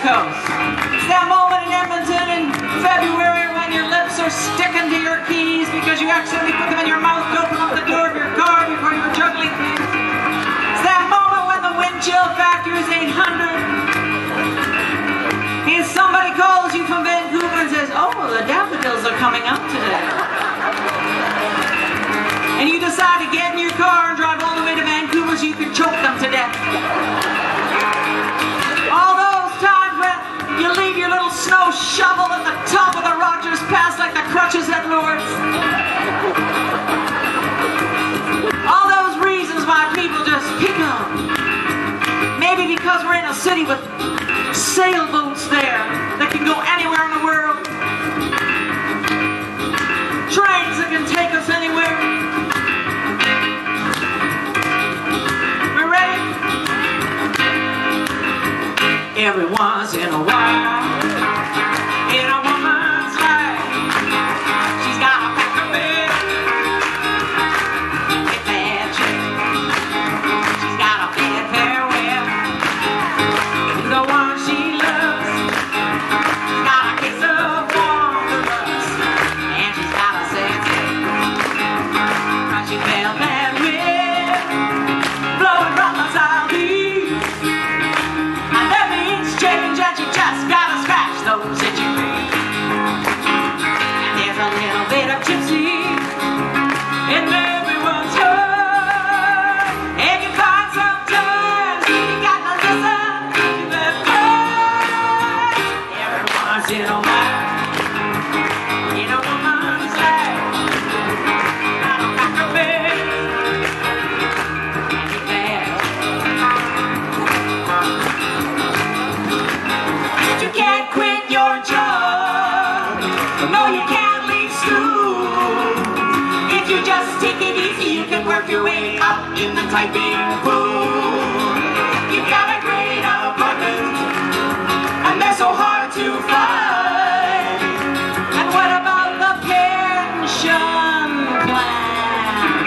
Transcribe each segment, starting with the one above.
Coast. It's that moment in Edmonton in February when your lips are sticking to your keys because you accidentally put them in your mouth to open up the door of your car before you were juggling things. It's that moment when the wind chill factor is 800 and somebody calls you from Vancouver and says, "Oh, the daffodils are coming up today." And you decide to get in your car and drive all the way to Vancouver so you can choke them to death. All those times when you leave your little snow shovel at the top of the Rogers Pass like the crutches at Lourdes. All those reasons why people just pick up. Maybe because we're in a city with sailboats there that can go anywhere in the world. Trains that can take us anywhere. We're ready? Every once in a while, in a woman's life, she's got a pack of bed, a bad chick. She's got a bed farewell, the one she loves. She's got a case of Wanderlust, and she's got a sex she felt that wind blowing from the southeast. And that means change, and you just gotta scratch those itchy feet. And there's a little bit of gypsy in everyone's heart. And you find sometimes you gotta listen to that voice. Every once in a while, in a woman's life, got a pack of bed and a bad. You can't quit your job. No, you can't leave school. If you just take it easy, you can work your way up in the typing pool. You've got a great apartment, and they're so hard to find. And what about the pension plan?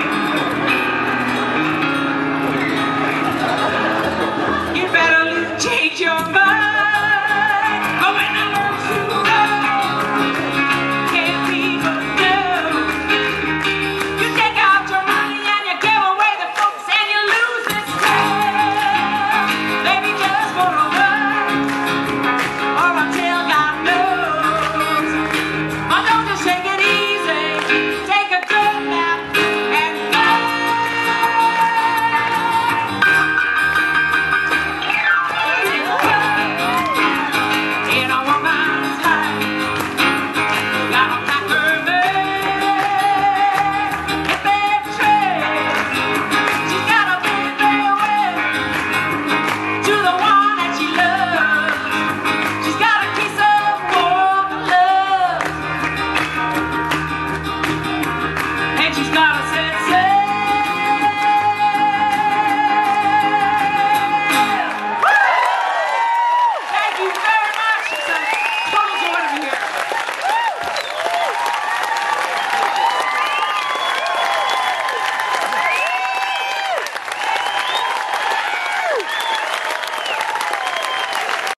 You better change your mind. Oh, when I learn to love, can't people do? You take out your money and you give away the books and you lose this time. Maybe just for a while, or until God knows. But don't just take it easy. Take a good nap and go. In a woman's life, got a pack her bed, a bed tray. She's got a big farewell to the one that she loves. She's got a kiss of warm love, and she's got a